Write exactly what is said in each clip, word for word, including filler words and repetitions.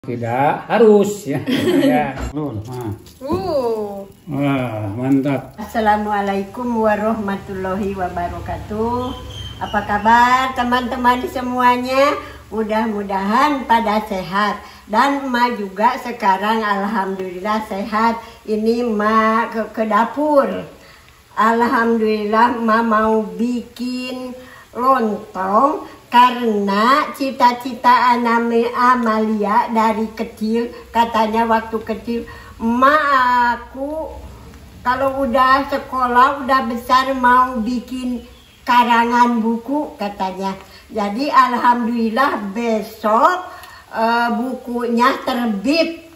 Tidak harus ya. Ya. Nah. Uh. Wah, mantap. Assalamualaikum warahmatullahi wabarakatuh. Apa kabar teman-teman semuanya? Mudah-mudahan pada sehat. Dan Ma juga sekarang alhamdulillah sehat. Ini Ma ke, ke dapur. Alhamdulillah Ma mau bikin lontong. Karena cita-cita aname Amalia dari kecil, katanya waktu kecil, emak aku kalau udah sekolah, udah besar mau bikin karangan buku katanya. Jadi alhamdulillah besok uh, bukunya terbit.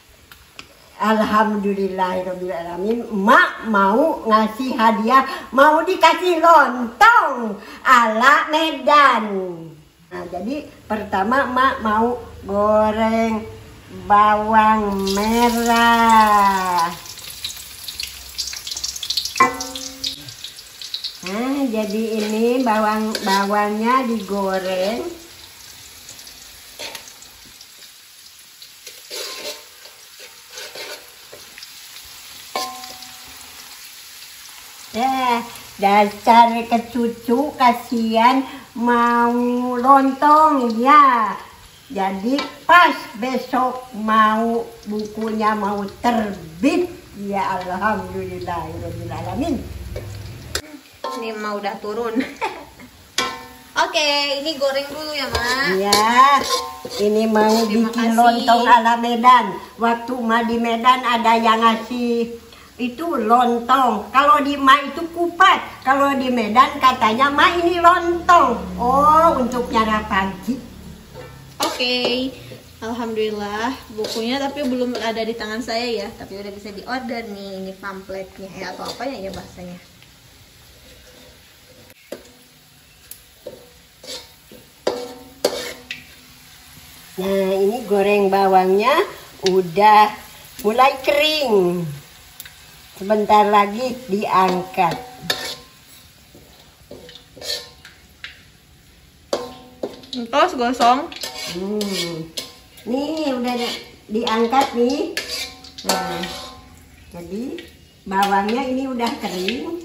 Alhamdulillahirrahmanirrahim. Mak mau ngasih hadiah, mau dikasih lontong ala Medan. Nah, jadi pertama mak mau goreng bawang merah. Nah, jadi ini bawang bawangnya digoreng. Ya, dasar kecucu kasihan mau lontong ya. Jadi pas besok mau bukunya mau terbit. Ya alhamdulillahirobbilalamin. Ini Ma udah turun. Oke, ini goreng dulu ya Ma. Ya, ini mau Terima bikin kasih. lontong ala Medan. Waktu Ma di Medan ada yang ngasih itu lontong. Kalau di Ma itu kupat. Kalau di Medan katanya Ma ini lontong. Oh, untuk nyara pagi. Oke, alhamdulillah bukunya tapi belum ada di tangan saya ya. Tapi udah bisa diorder nih, ini pamfletnya ya atau apa ya ya bahasanya. Nah, ini goreng bawangnya udah mulai kering. Sebentar lagi diangkat. Terus gosong. Hmm. Nih udah diangkat nih. Nah, jadi bawangnya ini udah kering.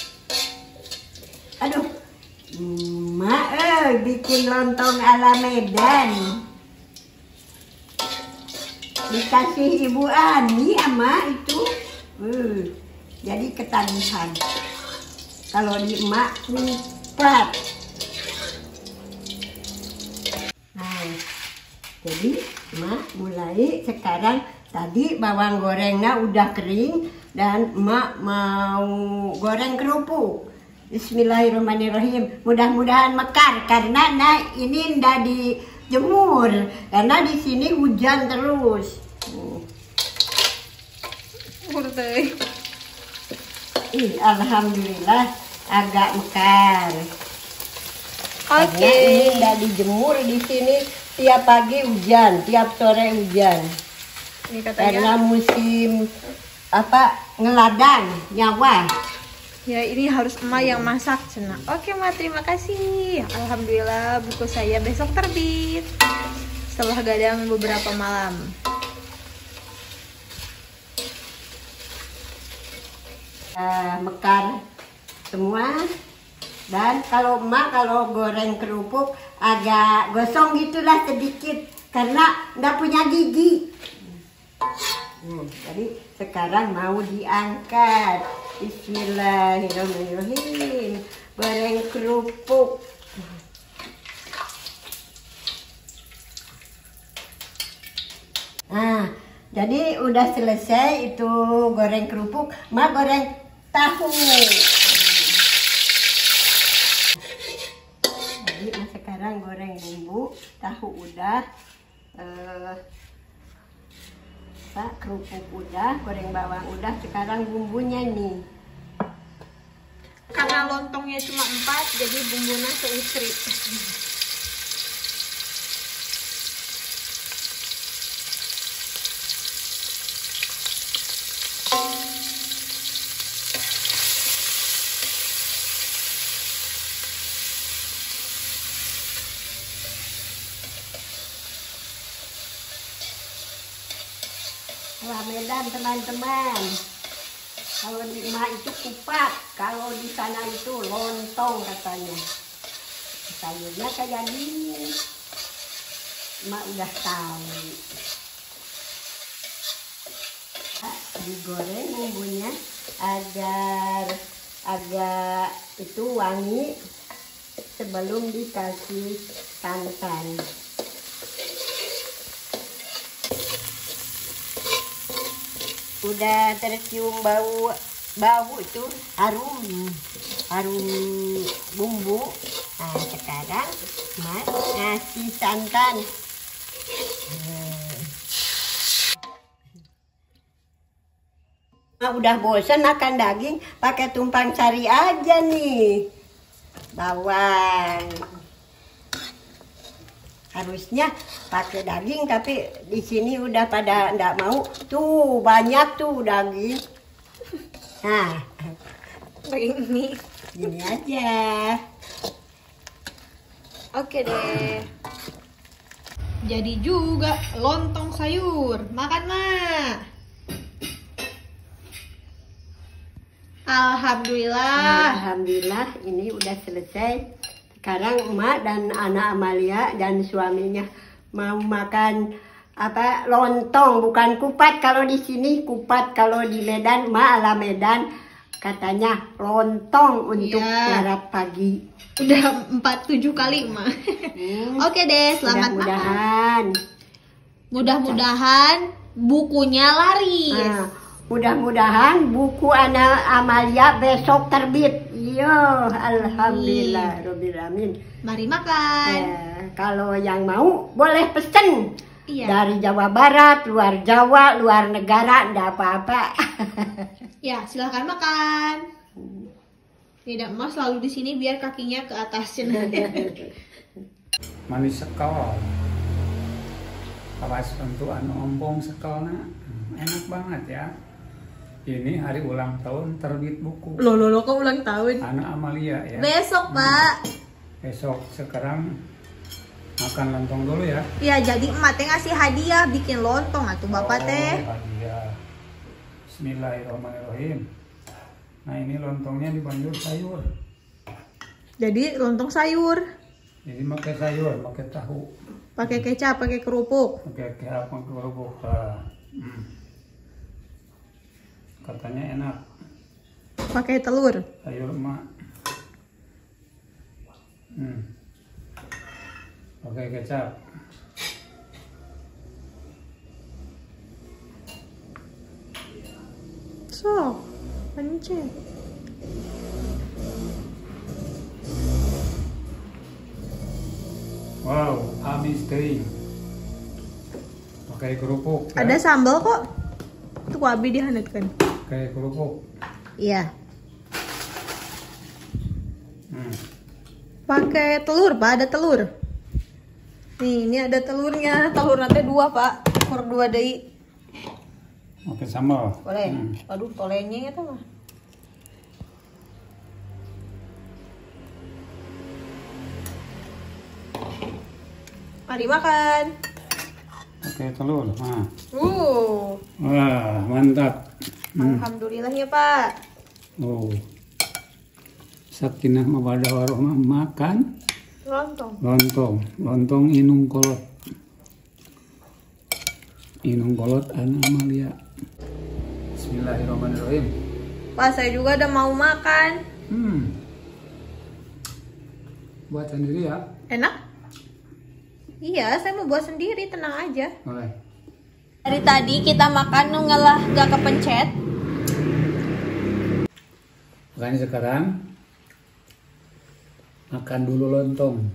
Aduh, Mak eh, bikin lontong ala Medan. Dikasih Ibu Ani sama itu. Uh, jadi ketagihan. Kalau di emak kupat. Nah, jadi emak mulai sekarang tadi bawang gorengnya udah kering dan emak mau goreng kerupuk. Bismillahirrahmanirrahim. Mudah-mudahan mekar karena nah ini ndak dijemur karena di sini hujan terus. Urtei. Ih, alhamdulillah agak mekar. Oke. Karena ini udah dijemur di sini tiap pagi hujan, tiap sore hujan. Ini Karena katanya. musim apa ngeladang nyawa. Ya ini harus emak yang masak cena. Oke Ma, terima kasih. Alhamdulillah buku saya besok terbit. Setelah gadang beberapa malam. Uh, mekar semua. Dan kalau emak kalau goreng kerupuk agak gosong gitulah sedikit karena nggak punya gigi. Nah, jadi sekarang mau diangkat. Bismillahirrahmanirrahim. Goreng kerupuk. Nah, jadi udah selesai itu goreng kerupuk. Ma goreng tahu. Jadi Ma sekarang goreng bumbu. Tahu udah. Eh, kerupuk udah, goreng bawang udah, sekarang bumbunya nih. Karena lontongnya cuma empat, jadi bumbunya seutri. Ala Medan teman-teman. Kalau di emak itu kupat, kalau di sana itu lontong katanya. Sayurnya kayak gini. Emak udah tahu. Nah, digoreng bumbunya agar agak itu wangi sebelum dikasih santan. Udah tercium bau bau itu harum harum bumbu. Nah sekarang Mas ngasih santan. Nah, udah bosan makan daging, pakai tumpang sari aja nih. Bawang. Harusnya pakai daging, tapi di sini udah pada nggak mau. Tuh banyak tuh daging. Nah, Daging mie. gini aja. Oke deh. Jadi juga lontong sayur. Makan, Mak. Alhamdulillah. Alhamdulillah ini udah selesai. Sekarang emak dan anak Amalia dan suaminya mau makan apa lontong, bukan kupat. Kalau di sini kupat, kalau di Medan emak ala Medan katanya lontong untuk Iya. sarapan pagi. Udah empat tujuh kali, Mak. Hmm. Oke deh, selamat makan. Mudah-mudahan. Mudah-mudahan bukunya laris. Nah, mudah-mudahan buku anak Amalia besok terbit. Yo, alhamdulillah, robbil alamin. Mari makan. Eh, kalau yang mau boleh pesen. Iya. Dari Jawa Barat, luar Jawa, luar negara, enggak apa-apa. Ya, silahkan makan. Tidak, Mas selalu di sini biar kakinya ke atasin. Manis sekal. Kawas untuk anu ompong sekalna. Enak banget ya. Ini hari ulang tahun terbit buku. Loh, loh, loh, kok ulang tahun? Anak Amalia ya. Besok, Pak. Besok sekarang makan lontong dulu ya. Ya, jadi emak teh ngasih hadiah bikin lontong atuh Bapak teh. Oh, hadiah. Bismillahirrahmanirrahim. Nah ini lontongnya dibanjur sayur. Jadi lontong sayur. Jadi pakai sayur, pakai tahu, Pakai kecap, pakai kerupuk. pakai kayak apa kerupuk. Nah, hmm. Katanya enak. Pakai telur. Sayur emak. Hmm. Pakai kecap. So, pencet. Wow, habis teuing. Pakai kerupuk. ya. Ada sambal kok. Itu wabi dihangatkan. Pakai kerupuk. Iya. Hmm. Pakai telur, Pak. Ada telur. Nih, ini ada telurnya. Telur nanti dua, Pak. Kur dua deui. Pakai sambal. Boleh. Hmm. Aduh, tolenya itu mah. Mari makan. Pakai telur. Nah. Uh, Wah, mantap. Hmm. alhamdulillah ya, Pak. Oh. Sakinah mawadah warahmah makan Lontong. lontong, lontong inung kolot. Inung kolot anak Amalia. Bismillahirrahmanirrahim. Pak, saya juga udah mau makan. Hmm. Buat sendiri ya. Enak? Iya, saya mau buat sendiri, tenang aja. Boleh. Dari tadi kita makan ngelah gak kepencet. Makanya sekarang makan dulu lontong.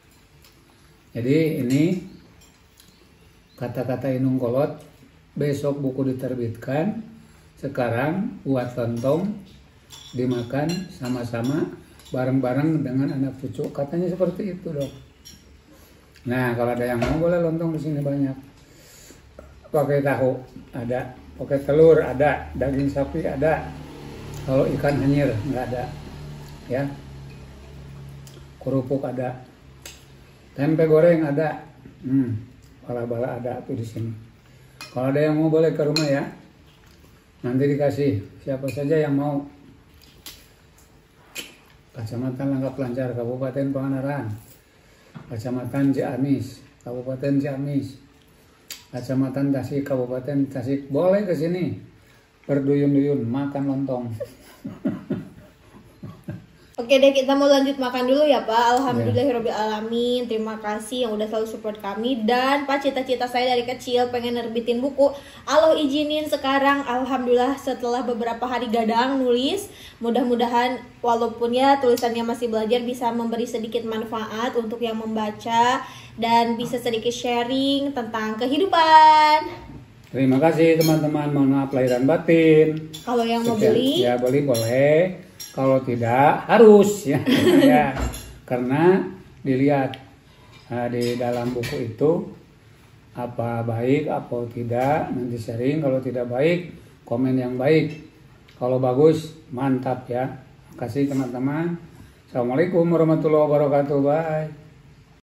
Jadi ini kata-kata inung kolot besok buku diterbitkan. Sekarang buat lontong dimakan sama-sama bareng-bareng dengan anak cucu. Katanya seperti itu dong. Nah kalau ada yang mau boleh lontong di sini banyak. Pakai tahu ada, pakai telur ada, daging sapi ada. Kalau ikan hanyir nggak ada, ya. Kerupuk ada, tempe goreng ada, hmm, bala-bala ada tuh di sini. Kalau ada yang mau boleh ke rumah ya. Nanti dikasih siapa saja yang mau. Kecamatan Langkap Lancar, Kabupaten Pangandaran. Kecamatan Ciamis, Kabupaten Ciamis. Kecamatan Tasik, Kabupaten Tasik. Boleh ke sini. Berduyun-duyun makan lontong. Oke deh, kita mau lanjut makan dulu ya Pak. Alhamdulillahirabbil alamin. Terima kasih yang udah selalu support kami. Dan Pak, cita-cita saya dari kecil pengen nerbitin buku. Allah izinin sekarang, alhamdulillah setelah beberapa hari gadang nulis, mudah-mudahan walaupun ya tulisannya masih belajar bisa memberi sedikit manfaat untuk yang membaca dan bisa sedikit sharing tentang kehidupan. Terima kasih teman-teman. Mohon maaf lahir dan batin. Kalau yang mau Sekian. beli, Ya boleh boleh. Kalau tidak harus ya, ya. Karena dilihat nah, di dalam buku itu apa baik apa tidak, nanti sharing. Kalau tidak baik komen yang baik, kalau bagus mantap ya. Terima kasih teman-teman. Assalamualaikum warahmatullahi wabarakatuh. Bye.